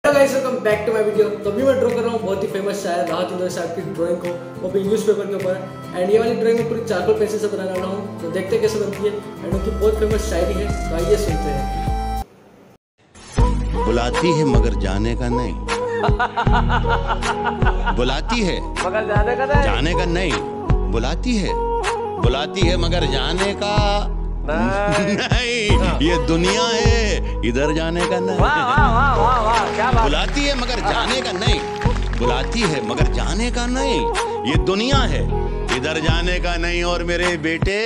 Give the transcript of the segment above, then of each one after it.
Guys welcome back to my video. तो अभी मैं ड्रॉ कर रहा हूँ बहुत ही फेमस शायर राहत इंदौरी साहब की ड्राइंग को, वो भी न्यूज़पेपर के ऊपर। एंड ये वाली ड्राइंग में पूरी चारकोल पेंसिल से बनाने वाला हूँ, तो देखते हैं कैसे बनती है। एंड उनकी बहुत फेमस शायरी है, तो आइए सुनते हैं। बुलाती है मगर जाने का नहीं, बुलाती है मगर जाने का नहीं, बुलाती है मगर जाने का नहीं। ये दुनिया है, इधर जाने का नहीं। वाह वाह वाह वाह वाह, क्या बात। बुलाती है मगर जाने का नहीं, बुलाती है मगर जाने का नहीं। ये दुनिया है, इधर जाने का नहीं। और मेरे बेटे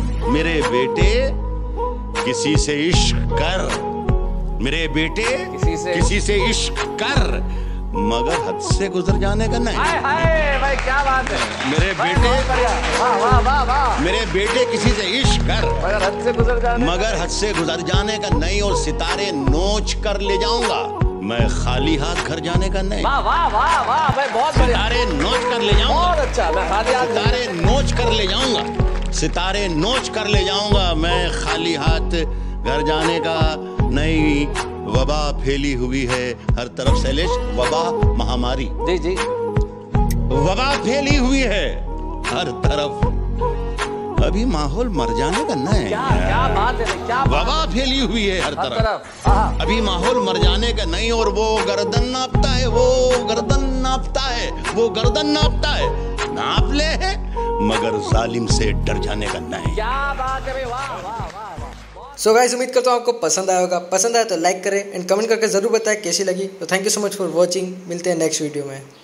किसी से इश्क कर, मेरे बेटे किसी से इश्क कर, मगर हद से गुजर जाने का नहीं। हाय हाय भाई, क्या बात है मेरे बेटे, वाह वाह वाह वाह। मेरे बेटे किसी से इश्क कर, मगर हद से गुजर जाने का नहीं। और सितारे नोच कर ले जाऊंगा मैं, खाली हाथ घर जाने का नहीं। वाह वाह वाह वाह भाई, बहुत बढ़िया। सितारे नोच कर ले जाऊंगा, बहुत अच्छा। मैं खाली हाथ, सितारे नोच कर ले जाऊंगा, सितारे नोच कर ले जाऊंगा मैं, खाली हाथ घर जाने का नहीं। वबा फैली हुई है हर तरफ, शैलेश, वबा महामारी, जी जी, वबा फैली हुई है हर तरफ, अभी माहौल मर जाने का नहीं। क्या बात है, क्या वबा फैली हुई है हर तरफ, अभी माहौल मर जाने का नहीं। और वो गर्दन नापता है, वो गर्दन नापता है, नाप ले है मगर जालिम से डर जाने का नहीं। क्या बात है भाई, वाह वाह वाह। सो गाइस, उम्मीद करता हूँ आपको पसंद आया होगा। पसंद आया तो लाइक करें एंड कमेंट करके जरूर बताएं कैसी लगी। तो thank you so much for watching. मिलते हैं नेक्स्ट वीडियो में।